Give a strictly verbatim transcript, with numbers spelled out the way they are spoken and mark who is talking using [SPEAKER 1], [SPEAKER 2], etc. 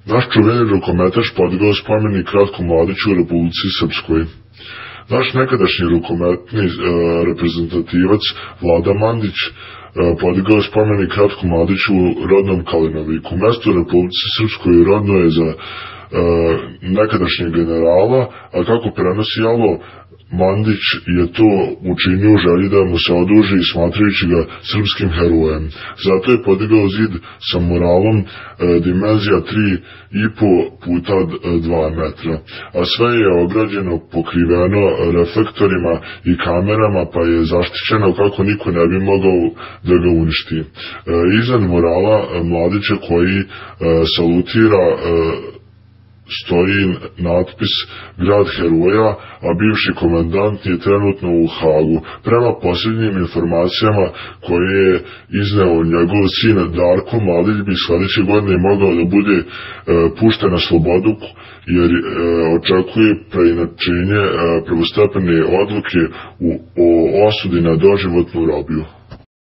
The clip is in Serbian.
[SPEAKER 1] Naš čuveni rukometaš podigao spomenik Ratku Mladiću u Republici Srpskoj. Naš nekadašnji rukometni e, reprezentativac Vlada Mandić e, podigao spomenik Ratku Mladiću u rodnom Kalinoviku. Mesto u Republici Srpskoj rodno je za e, nekadašnjeg generala, a kako prenosi Alo, Mandić je to učinio u želji da mu se oduži smatrajući ga srpskim herojem. Zato je podigao zid sa muralom e, dimenzija tri i po puta dva metra, a sve je ograđeno, pokriveno reflektorima i kamerama, pa je zaštićeno kako niko ne bi mogao da ga uništi. E, iznad murala Mladića koji e, salutira e, stoji natpis Grad heroja, a bivši komandant je trenutno u Hagu. Prema posljednjim informacijama koje je izneo njegov sin Darko, Mladić bi sledeće godine mogao da bude e, pušten na slobodu, jer e, očekuje preinačenje e, prvostepene odluke u, o osudi na doživotnu robiju.